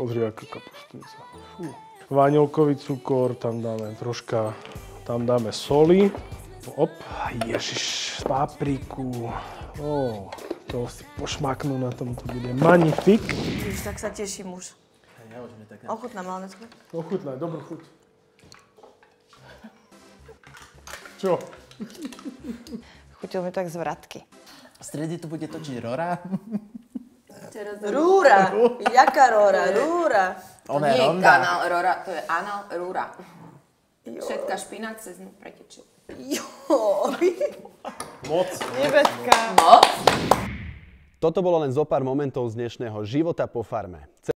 Pozri, aká kapustnica. Vanilkový cukor, tam dáme troška, tam dáme soli. Op, ježiš, papriku. To si pošmaknú na tom, to bude magnifik. Už tak sa teším už. Ochutnám, ale neskôr. Ochutnaj, dobrú chuť. Čo? Chutil mi tak z vratky. V strede tu bude točiť Rora. Rúra! Jaká Rora? Rúra! To nie je kanál Rora, to je anál Rúra. Všetká špina cez ňu pretečie. Moc. Nebeská. Moc? Toto bolo len zo pár momentov z dnešného života po farme.